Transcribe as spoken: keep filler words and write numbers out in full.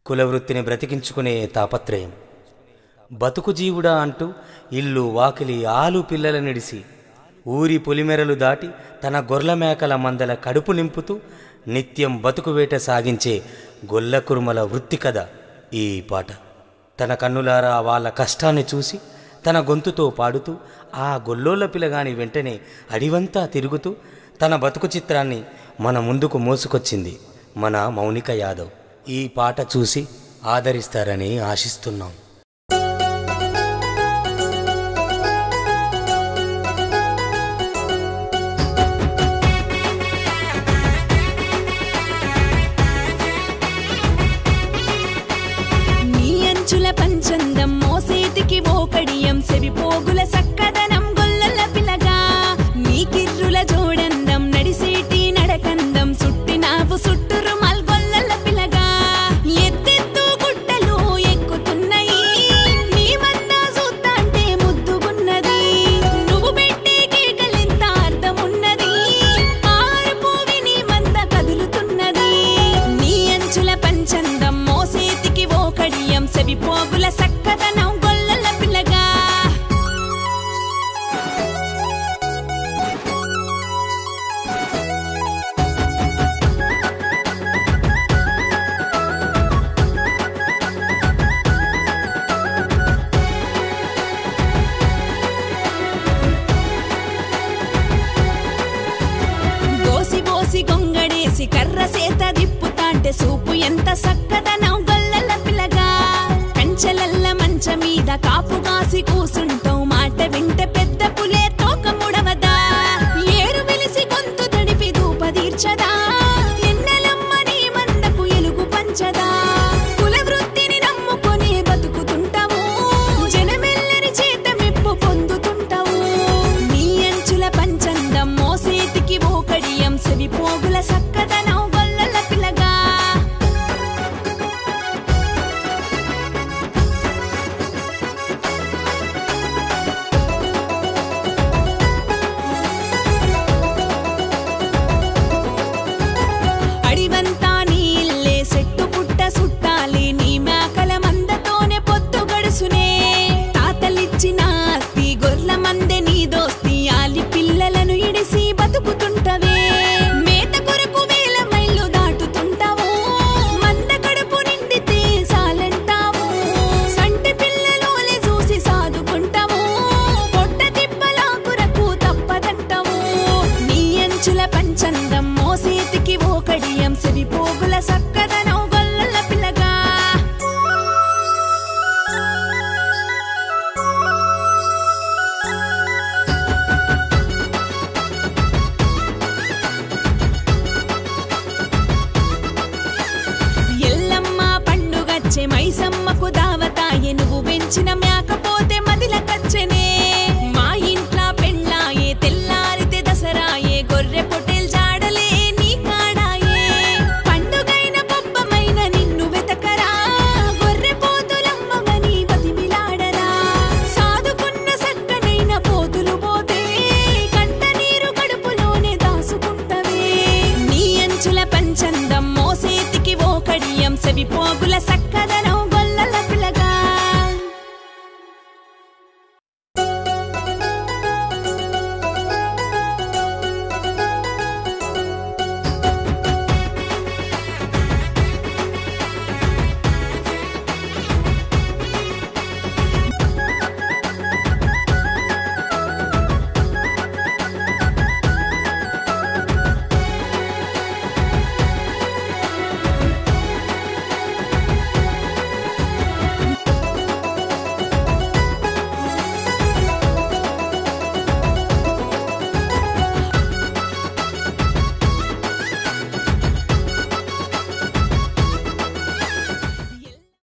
కులవృత్తిని బ్రతికించుకునే తాపత్రయం. బతుకు జీవుడా అంటూ ఇల్లు వాకిలి ఆలు పిల్లల నిడిసి ఊరి పొలిమెరలు దాటి తన గొర్ల మేకల మందల కడుపు నింపుతూ నిత్యం బతుకువేట సాగించే గొల్ల కురుమల వృత్తి కథ ఈ పాట. తన కన్నులారా వాళ్ళ కష్టాన్ని చూసి తన గొంతుతో పాడుతూ ఆ గొల్లోళ్ళ పిల్లగాని వెంటనే అడివంతా తిరుగుతూ తన బతుకు చిత్రాన్ని మన ముందుకు మోసుకొచ్చింది మన మౌనిక యాదవ్. ఈ పాట చూసి ఆదరిస్తారని ఆశిస్తున్నాం. పంచందం మోసేతికి ఓకడియం సెవిపోగుల సక్కదనం గొల్లల పిలగా నీ కిర్రుల జోడందం నడిసేటి నడకందం సుట్టినావు సుట్టురు మల్గొల్లల పిలగా ఎత్తెత్తు గుట్టలు ఎక్కుతున్నాయి నీ వంద చూద్దాంటే ముద్దుగున్నది నువ్వు పెట్టే కేకలెంత అర్థమున్నది ఆరుపు విని మంద కదులుతున్నది నీ అంచుల పంచందం మోసేతికి ఓకడియం సెవిపోగుల సక్కదనం గొల్లల పిల్లగా బోసి బోసి గొంగడేసి కర్ర సేత దిప్పుతాంటే సూపు ఎంత సక్కదనం గొల్లల పిల్లగా కంచెలల్ల మంచ మీద కాపుగాసి కూసుంటావు మాట వింటే పెద్ద పులే తోక ముడవదా ఏరు వెలిసి గొంతు తడిపి దూపదీర్చదా ఎన్నెలమ్మ నీ మందకు ఎలుగు పంచదా కుల వృత్తిని నమ్ముకొని బతుకుతుంటావు జనమెల్లరి చేత మెప్పు పొందుతుంటావు నీ అంచుల పంచందం మోసేతికి ఓకడియం సెవిపోగుల సక్కదనం గొల్లల పిల్లగా అడివంతా నీ ఇల్లే సెట్టు పుట్ట సుట్టాలి నీ మేకల మందతోనే పొత్తు గడుసునే తాతలిచ్చిన ఆస్తి గొర్ల మందె నీ దోస్తి ఆలి పిల్లలను ఇడిసి బతుకుతుంటవే మేత కొరకు వేల మైళ్ళు దాటుతుంటావు మంద కడుపు నిండితే సాలంటావు సంటి పిల్లలోలే చూసి సాదుకుంటావు పొట్ట తిప్పలా కొరకు తప్పదంటావు నీ అంచుల పంచందం మోసేతికి ఓకడియం సెవిపోగుల సక్కదనం గొల్లల పిల్లగా ఎల్లమ్మ పండుగచ్చే మైసమ్మకు దావతాయే నువ్వు పెంచిన మేకపోతే మదిల కచ్చెనే మా ఇంట్లా పెళ్ళాయే తెల్లారితే దసరాయే గొర్రె పొటేల్ జాడలే నీ కాడాయే పండుగైన పబ్బమైన నిన్ను వెతకరా గొర్రె పోతులమ్మని బతిమిలాడరా సాదుకున్న సక్కనైన పోతులు పోతే కంట నీరు కడుపులోనే దాసుకుంటవే నీ అంచుల పంచందం మోసేతికి ఓకడియం సెవిపోగు